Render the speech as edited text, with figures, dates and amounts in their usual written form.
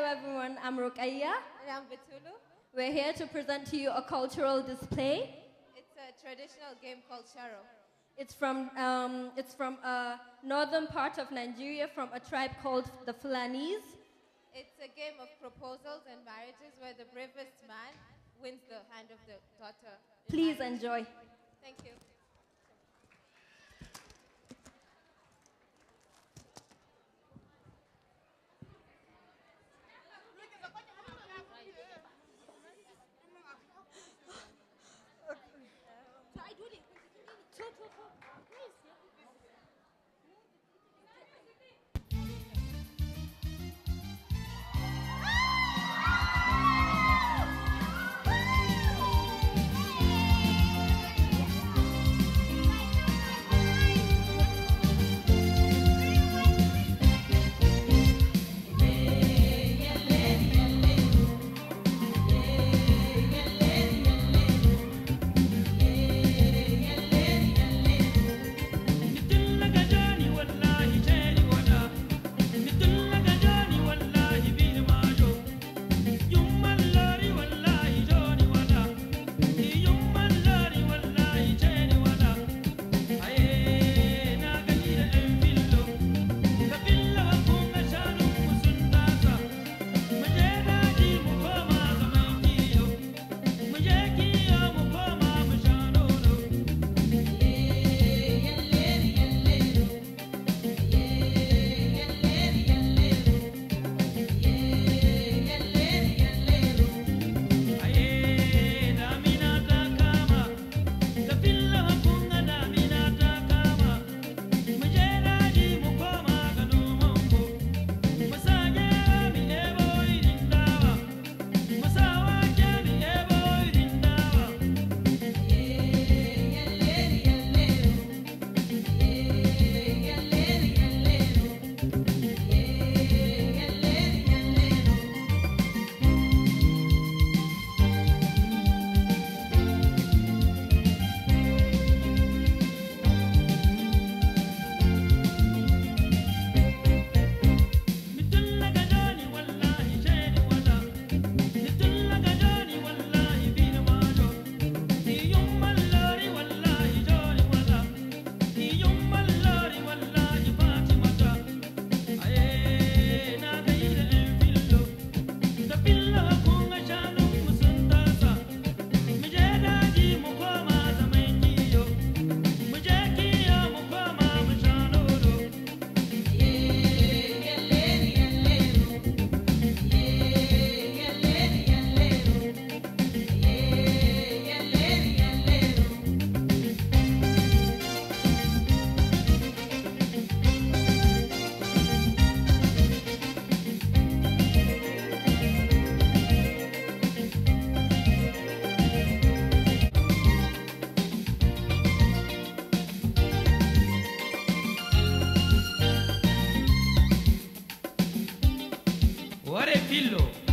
everyone, I'm Rukaiya. And I'm Betulu. We're here to present to you a cultural display. It's a traditional game called Sharo. It's from a northern part of Nigeria, from a tribe called the Fulanis. It's a game of proposals and marriages where the bravest man wins the hand of the daughter. Please enjoy. Thank you. What a pillow!